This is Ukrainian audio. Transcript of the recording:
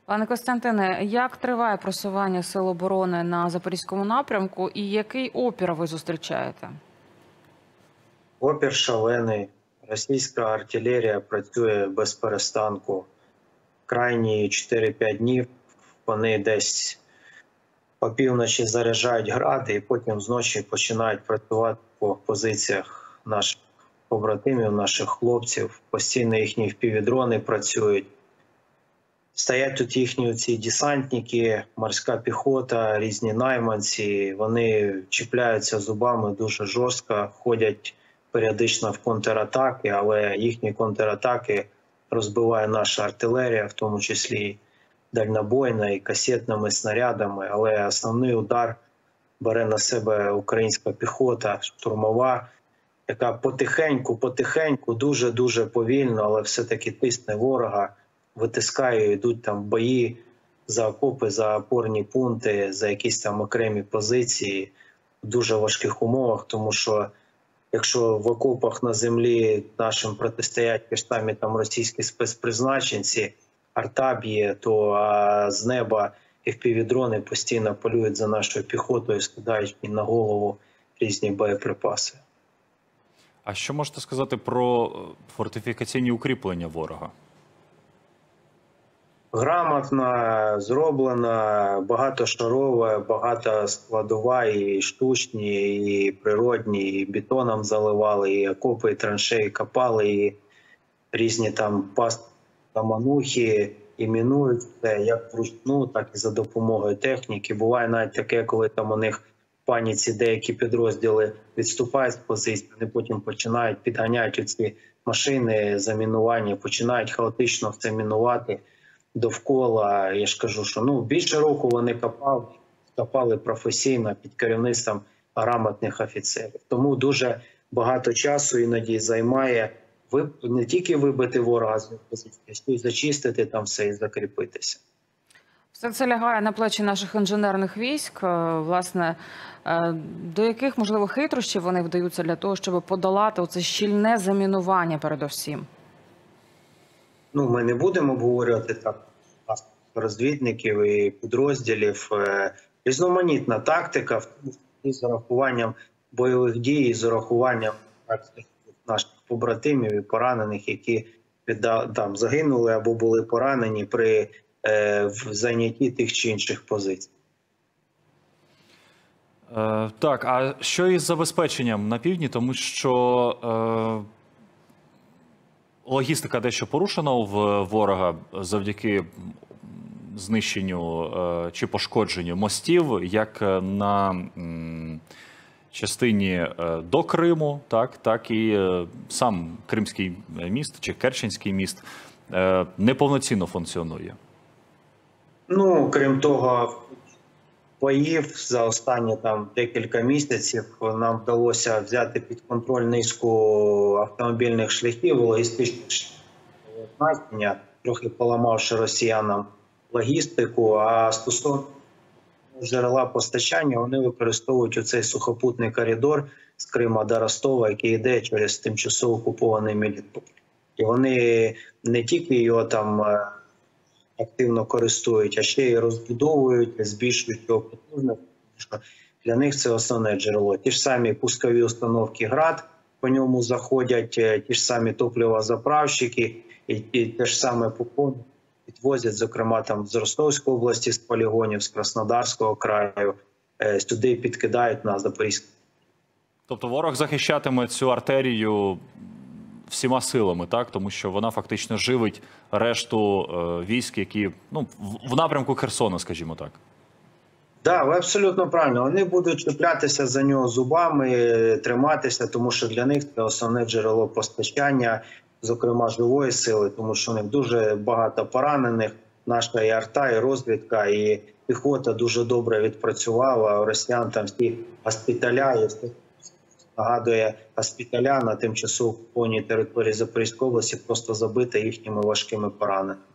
Пане Костянтине, як триває просування сил оборони на Запорізькому напрямку і який опір ви зустрічаєте? Опір шалений. Російська артилерія працює без перестанку. Крайні 4-5 днів вони десь опівночі заряджають гради і потім зночі починають працювати по позиціях наших побратимів, наших хлопців. Постійно їхні впівдрони працюють. Стоять тут їхні ці десантники, морська піхота, різні найманці. Вони чіпляються зубами дуже жорстко, ходять періодично в контратаки, але їхні контратаки розбиває наша артилерія, в тому числі дальнобойна і касетними снарядами. Але основний удар бере на себе українська піхота, штурмова, яка потихеньку, дуже повільно, але все-таки тисне ворога, витискає, йдуть там бої за окопи, за опорні пункти, за якісь там окремі позиції в дуже важких умовах, тому що якщо в окопах на землі нашим протистоять ті ж самі там російські спецпризначенці, арта б'є, то з неба FPV-дрони постійно полюють за нашою піхотою, скидають їм на голову різні боєприпаси. А що можете сказати про фортифікаційні укріплення ворога? Грамотно зроблена, багатошарова, багатоскладова, і штучні, і природні, і бетоном заливали, і окопи, і траншеї копали, і різні там манухи, і мінують це як вручну, так і за допомогою техніки. Буває навіть таке, коли там у них в паніці деякі підрозділи відступають з позиції, вони потім підганяють оці машини замінування, починають хаотично це мінувати довкола. Я ж кажу, що більше року вони копали професійно під керівництвом грамотних офіцерів. Тому дуже багато часу іноді займає не тільки вибити ворога з позиції, а й зачистити там все і закріпитися. Все це лягає на плечі наших інженерних військ. Власне, до яких, можливо, хитрощів вони вдаються для того, щоб подолати оце щільне замінування передовсім? Ми не будемо обговорювати так розвідників і підрозділів. Різноманітна тактика з урахуванням бойових дій, з урахуванням наших побратимів і поранених, які там загинули або були поранені при зайнятті тих чи інших позицій. Так, а що із забезпеченням на півдні? Тому що логістика дещо порушена в ворога завдяки знищенню чи пошкодженню мостів, як на частині до Криму, так і сам Кримський міст чи Керченський міст неповноцінно функціонує. Крім того, боїв за останні декілька місяців нам вдалося взяти під контроль низку автомобільних шляхів, логістичних значення, трохи поламавши росіянам логістику. А стосовно джерела постачання, вони використовують оцей сухопутний коридор з Крима до Ростова, який йде через тимчасово окупований Мелітополь. І вони не тільки його там активно користують, а ще й розбудовують, збільшують його потужність. Для них це основне джерело. Ті ж самі пускові установки «Град» по ньому заходять, ті ж самі топливозаправщики і те ж саме попон підвозять, зокрема там з Ростовської області, з полігонів, з Краснодарського краю, сюди підкидають на Запорізьку. Тобто ворог захищатиме цю артерію всіма силами, так? Тому що вона фактично живить решту військ, які в напрямку Херсона, скажімо так. Так, ви абсолютно правильно. Вони будуть чіплятися за нього зубами, триматися, тому що для них це основне джерело постачання, зокрема живої сили, тому що у них дуже багато поранених. Наша і арта, і розвідка, і піхота дуже добре відпрацювала. Росіян там всі госпіталя, нагадує, госпіталя на тимчасово окупованій території Запорізької області просто забита їхніми важкими пораненими.